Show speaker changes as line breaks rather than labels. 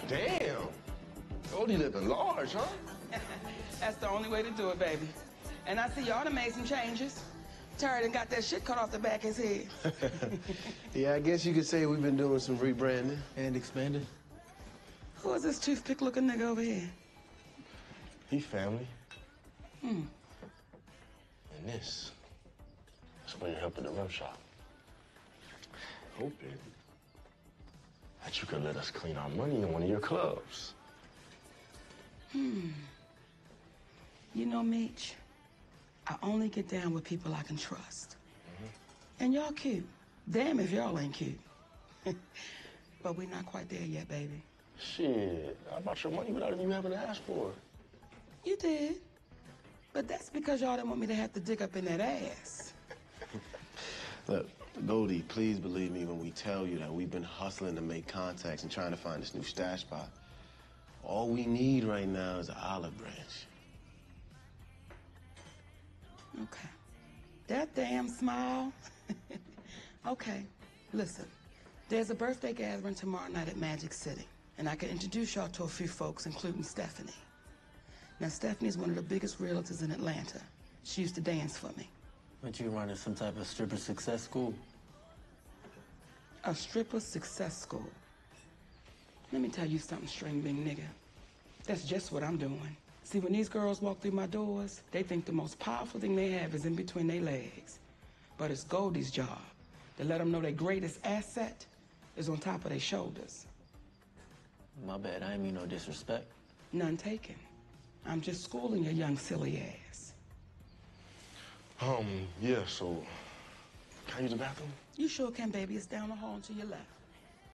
Damn. Goldie living large, huh?
That's the only way to do it, baby. And I see y'all done made some changes. Terry done got that shit cut off the back of his head.
Yeah, I guess you could say we've been doing some rebranding.
And expanding.
Who is this toothpick-looking nigga over here?
He family. And this is for your help at the rim shop. Hoping that you could let us clean our money in one of your clubs.
You know, Meech, I only get down with people I can trust. And y'all cute. Damn if y'all ain't cute. But we're not quite there yet, baby.
Shit, I brought your money without you having to ask for it.
You did. But that's because y'all didn't want me to have to dig up in that ass.
Look, Goldie, please believe me when we tell you that we've been hustling to make contacts and trying to find this new stash spot. All we need right now is an olive branch.
Okay. That damn smile. Okay, listen. There's a birthday gathering tomorrow night at Magic City, and I can introduce y'all to a few folks, including Stephanie. Now, Stephanie's one of the biggest realtors in Atlanta. She used to dance for me.
Aren't you running some type of stripper success school?
A stripper success school. Let me tell you something, string bean nigga. That's just what I'm doing. See, when these girls walk through my doors, they think the most powerful thing they have is in between their legs. But it's Goldie's job to let them know their greatest asset is on top of their shoulders.
My bad, I ain't mean no disrespect.
None taken. I'm just schooling your young silly ass.
Yeah, so can I use the bathroom?
You sure can, baby. It's down the hall and to your left.